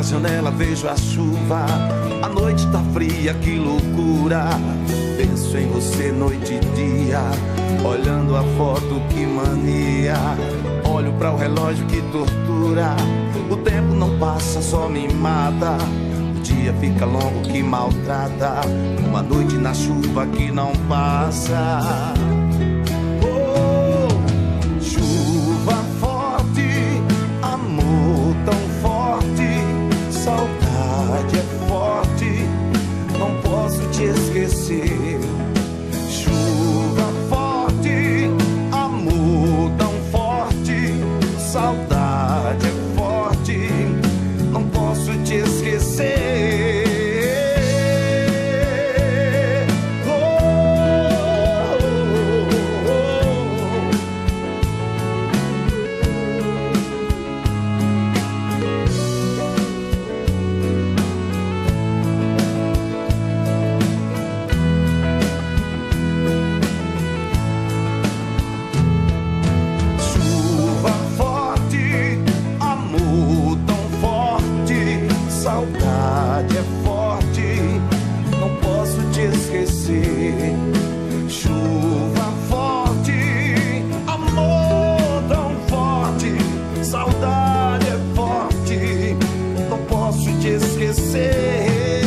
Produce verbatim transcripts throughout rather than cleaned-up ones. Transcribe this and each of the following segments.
Pela janela vejo a chuva, a noite tá fria, que loucura. Penso em você noite e dia, olhando a foto, que mania. Olho pra o relógio, que tortura. O tempo não passa, só me mata. O dia fica longo, que maltrata. Uma noite na chuva que não passa. Oh, chuva forte, amor tão forte, saudade é forte, não posso te esquecer. Chuva forte, amor tão forte, saudade é forte, não posso te esquecer. Saudade é forte, não posso te esquecer. Chuva forte, amor tão forte, saudade é forte, não posso te esquecer.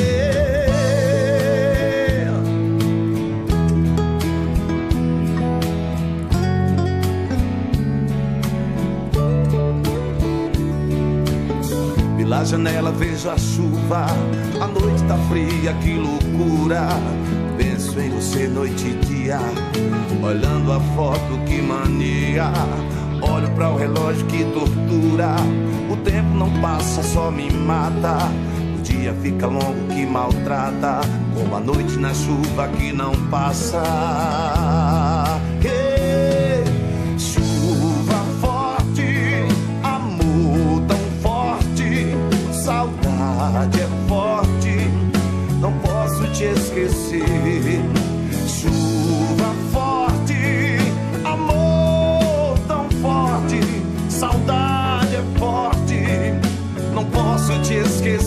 Pela janela vejo a chuva, a noite tá fria, que loucura. Penso em você noite e dia, olhando a foto, que mania. Olho pra o relógio, que tortura. O tempo não passa, só me mata. O dia fica longo, que maltrata. Como a noite na chuva que não passa. Hey, chuva forte, amor tão forte, saudade é forte, não posso te esquecer. Chuva forte, amor tão forte, saudade é forte, não posso te esquecer.